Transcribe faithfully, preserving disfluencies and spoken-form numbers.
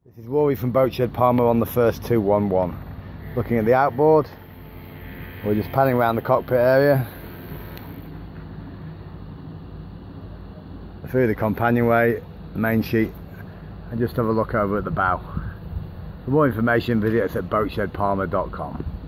This is Rory from Boatshed Palmer on the first two one one. Looking at the outboard. We're just panning around the cockpit area, through the companionway, the main sheet, and just have a look over at the bow. For more information, visit us at boatshed palmer dot com.